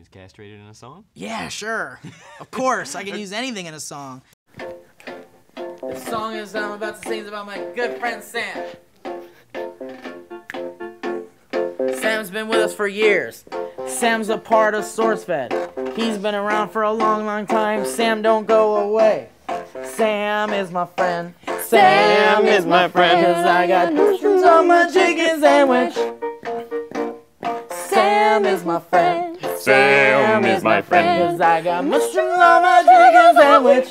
use castrated in a song? Yeah, sure. Of course, I can use anything in a song. The song I'm about to sing is about my good friend Sam. Sam's been with us for years. Sam's a part of Sourcefed. He's been around for a long, long time. Sam, don't go away. Sam is my friend. Sam is my friend. 'Cause I got mushrooms on my chicken sandwich. Sam is my friend. Sam is my friend. 'Cause I got mushrooms on my chicken sandwich.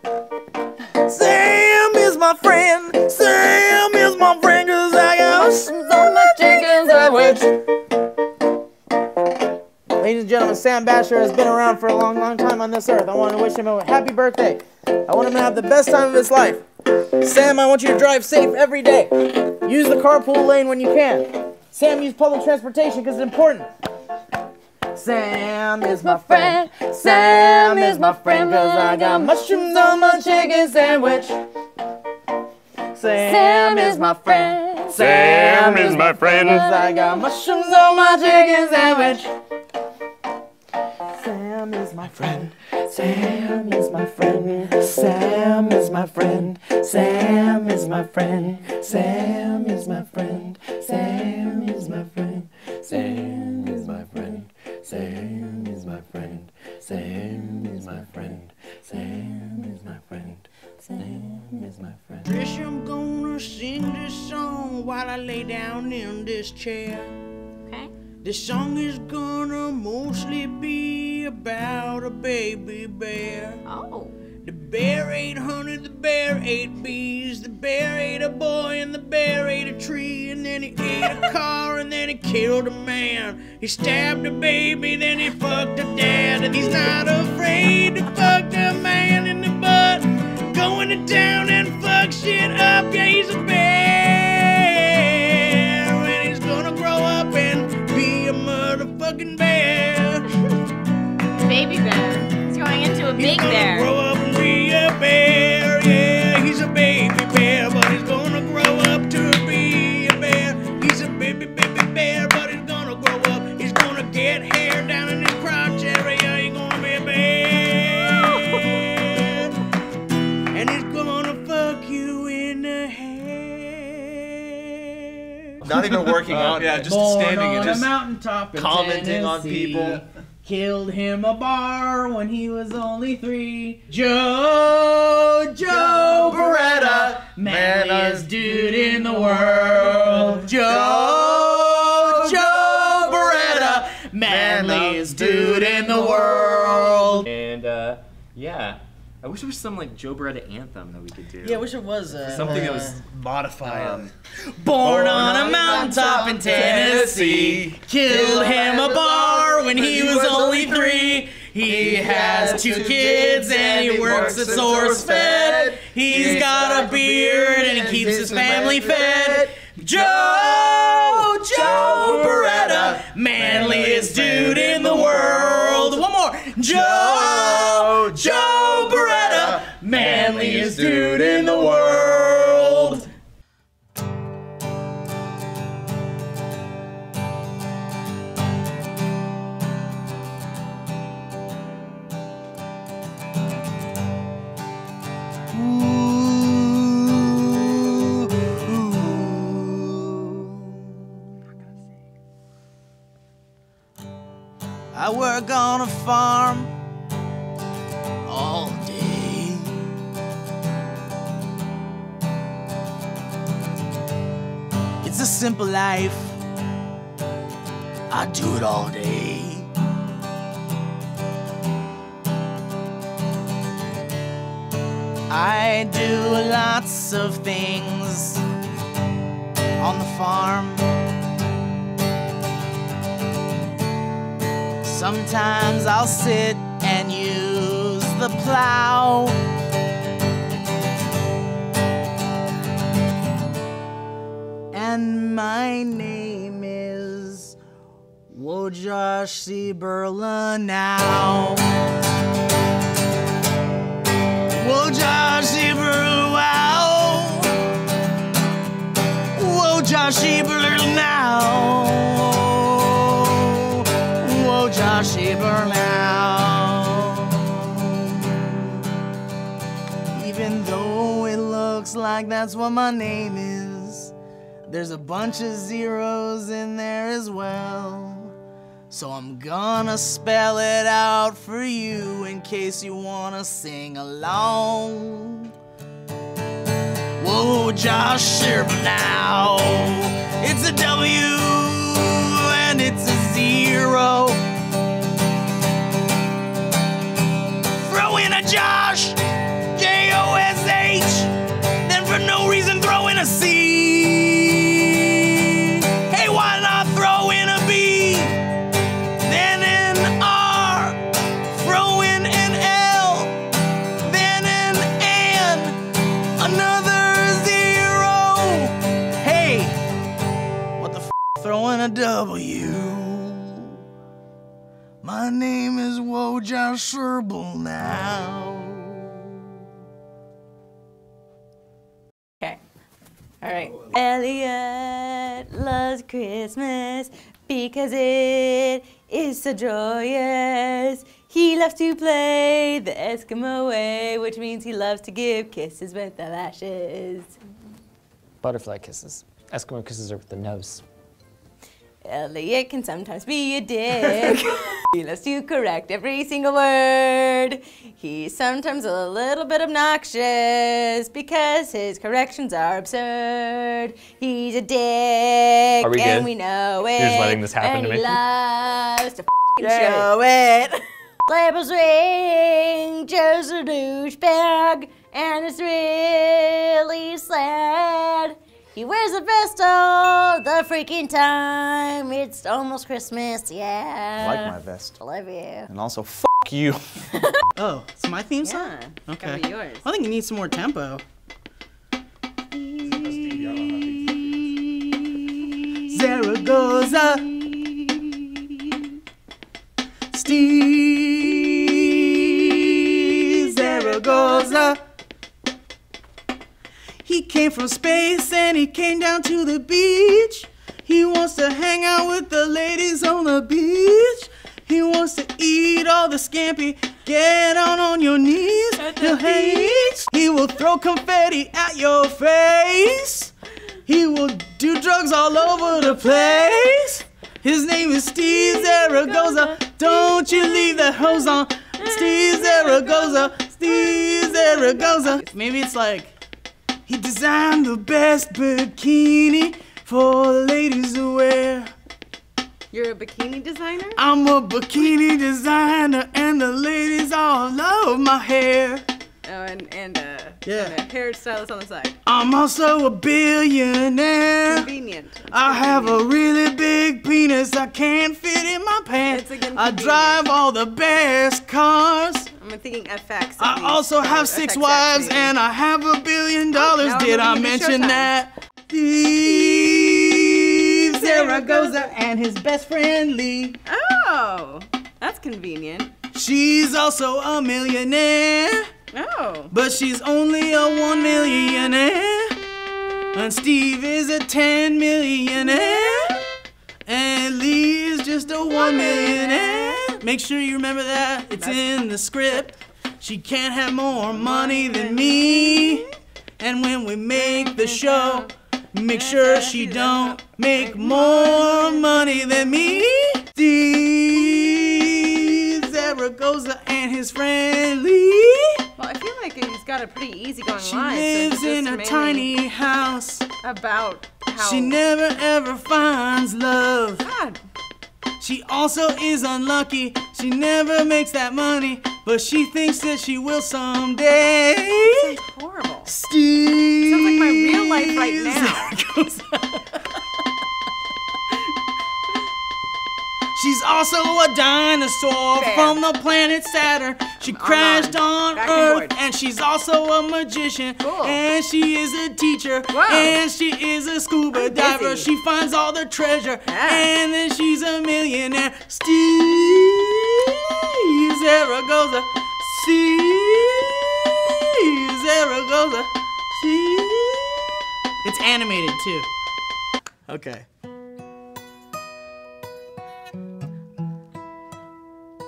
Sam is my friend. Sam is my friend. 'Cause I got mushrooms on my chicken sandwich. Ladies and gentlemen, Sam Basher has been around for a long, long time on this earth. I want to wish him a happy birthday. I want him to have the best time of his life. Sam, I want you to drive safe every day. Use the carpool lane when you can. Sam, use public transportation because it's important. Sam is my friend. Sam is my friend because I got mushrooms on my chicken sandwich. Sam is my friend. Sam is my friend because I got mushrooms on my chicken sandwich. Sam is my friend. Sam is my friend. Sam is my friend. Sam is my friend. Sam is my friend. Sam is my friend. Sam is my friend. Sam is my friend. Sam is my friend. Sam is my friend. Sam is my friend. Trish, I'm gonna sing this song while I lay down in this chair. Okay. This song is gonna mostly be about a baby bear. Oh. The bear ate honey, the bear ate bees, the bear ate a boy, and the bear ate a tree, and then he ate a car, and then he killed a man. He stabbed a baby, then he fucked a dad, and he's not afraid to fuck a man in the butt. Going to town and fuck shit up, yeah, he's a bear, and he's gonna grow up and be a motherfucking bear. Baby bear. He's growing into a big bear. Grow up and be a bear, yeah. He's a baby bear, but he's gonna grow up to be a bear. He's a baby bear, but he's gonna grow up. He's gonna get hair down in his crotch area. He's gonna be a bear, and he's gonna fuck you in the head. Not even working out. Yeah, just standing and just mountaintop commenting on people. Killed him a bar when he was only 3. JoOO Bereta, manliest dude in the world. JoOO Bereta, manliest dude in the world. And yeah, I wish there was some like JoOO Bereta anthem that we could do. Yeah, I wish it was something that was modified. Born on a mountaintop in Tennessee, killed him a bar when he was only 3. He has 2 kids and he works at Sourcefed. He's got a beard and he keeps his family fed. JoOO Bereta, manliest dude in the world. One more. JoOO Bereta, manliest dude in the world. I work on a farm all day. It's a simple life. I do it all day. I do lots of things on the farm. Sometimes I'll sit and use the plow. And my name is JoOO Bereta now. JoOO Bereta, wow. JoOO Bereta now. JoOO cheaper now. Even though it looks like that's what my name is, there's a bunch of zeros in there as well. So I'm gonna spell it out for you in case you wanna sing along. Whoa, Josh Sherman now. It's a W and it's a 0. Throw in a Josh, J-O-S-H, then for no reason throw in a C. Hey, why not throw in a B, then an R, throw in an L, then an N, another 0. Hey, what the f, throw in a W. My name is Wojak Sherbel now. Okay. All right. Elliot loves Christmas because it is so joyous. He loves to play the Eskimo way, which means he loves to give kisses with the lashes. Butterfly kisses. Eskimo kisses are with the nose. Elliot can sometimes be a dick. He loves to correct every single word. He's sometimes a little bit obnoxious because his corrections are absurd. He's a dick, Are we and good? we know it. You're just letting this happen and to he me? loves to show it. Labels ring, Joe's a douchebag, and it's really sad. He wears a vest all the freaking time. It's almost Christmas, yeah. I like my vest. I love you. And also, f you. Oh, it's my theme song? Yeah, Okay. gotta be yours. I think it needs some more tempo. Zaragoza. Steve Zaragoza. He came from space and he came down to the beach. He wants to hang out with the ladies on the beach. He wants to eat all the scampi. Get on your knees. He'll hate. He will throw confetti at your face. He will do drugs all over the place. His name is Steve Zaragoza. Don't you leave that hose on. Steve Zaragoza. Steve Zaragoza. Maybe it's like, he designed the best bikini for the ladies to wear. You're a bikini designer? I'm a bikini designer and the ladies all love my hair. Oh, and Yeah. a hairstylist on the side. I'm also a billionaire. Convenient. I have a really big penis I can't fit in my pants. It's again I convenient. drive all the best cars. I'm thinking FX. I also have 6 wives and I have $1 billion. now I'm Did I moving into mention Showtime. that? Steve Zaragoza and his best friend Lee. Oh, that's convenient. She's also a millionaire, Oh. but she's only a 1 millionaire. And Steve is a 10 millionaire. And Lee is just a 1 millionaire. Make sure you remember that. It's in the script. She can't have more money than me. And when we make the show, make sure she don't make more money than me. Steve Zaragoza and his friend Lee. Well, I feel like he's got a pretty easygoing She life. lives so in it's a just tiny house. about how. She never ever finds love. God. She also is unlucky. She never makes that money, but she thinks that she will someday. Sounds horrible. Steve. Sounds like my real life right now. She's also a dinosaur Fair. from the planet Saturn. She crashed on Back on Earth, board. and she's also a magician. Cool. And she is a teacher. Wow. And she is a scuba I'm diver. busy. She finds all the treasure. Yeah. And then she's a millionaire. Steve Zaragoza. Steve Zaragoza. Steve. It's animated too. Okay.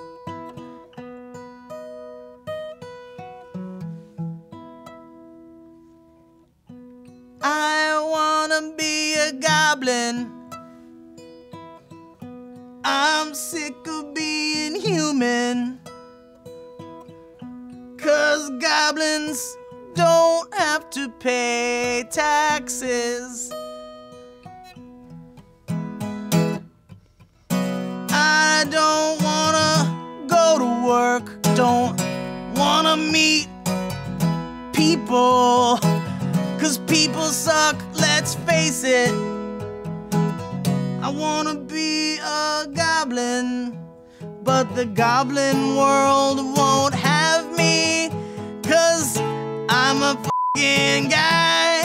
wanna be a goblin. I'm sick of being human. 'Cause goblins don't have to pay taxes. I don't wanna go to work, don't wanna meet people, 'cause people suck, let's face it. I wanna be a goblin, but the goblin world won't have me, 'cause I'm a f***ing guy.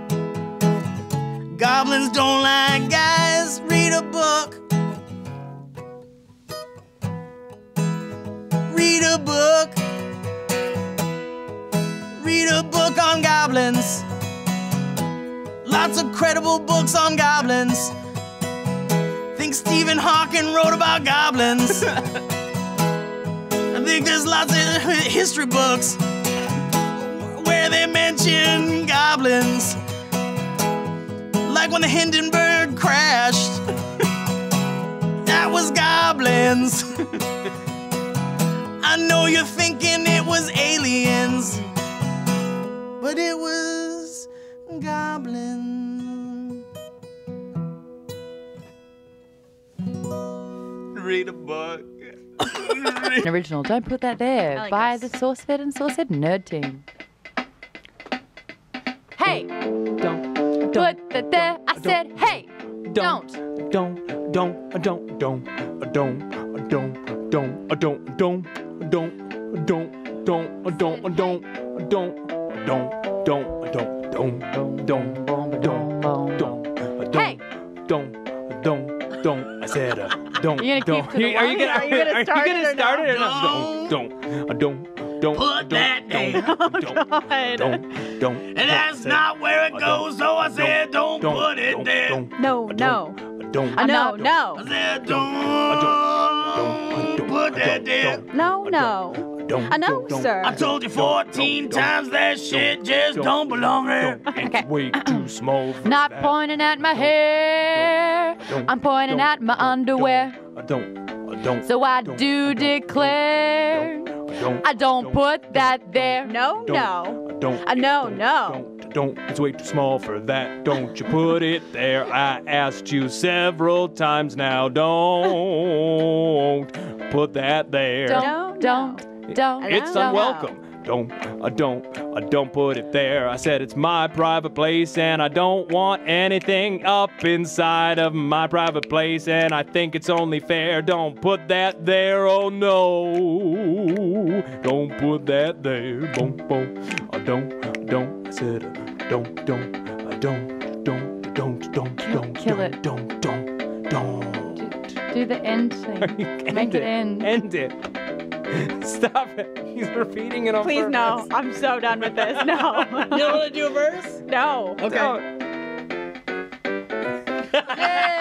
Goblins don't like guys, read a book. Read a book. Read a book on goblins. Lots of credible books on goblins. Think Stephen Hawking wrote about goblins. I think there's lots of history books where they mention goblins. Like when the Hindenburg crashed. That was goblins. I know you're thinking it was aliens, but it was goblins. Read a book. An original. Don't put that there. like By this. the Sourcefed and Sourcefed Nerd Team. Hey! Don't. Put that there. I said, hey! Don't. Don't. Hey! I said, don't. You're gonna keep to the Are you one? gonna start it or not? Don't. Put that there. Don't. And that's not where it goes, so I said don't put it there. No. I said don't put that there. No. I know, sir. I told you 14 times that shit just don't belong there. It's way too small for Not that. pointing at my hair. I'm pointing at my underwear. Don't. So I do declare, I don't put that there. No. Don't. It's way too small for that. Don't you put it there. I asked you several times now. Don't put that there. Don't. It's unwelcome. Don't put it there. I said it's my private place and I don't want anything up inside of my private place, and I think it's only fair. Don't put that there, oh no. Don't put that there. Boom. Don't. I said don't. Kill it. Don't. Do the end thing. Make it end. End it. Stop it. He's repeating it on Please, purpose. no. I'm so done with this. No. You don't want to do a verse? No. Okay. Yay!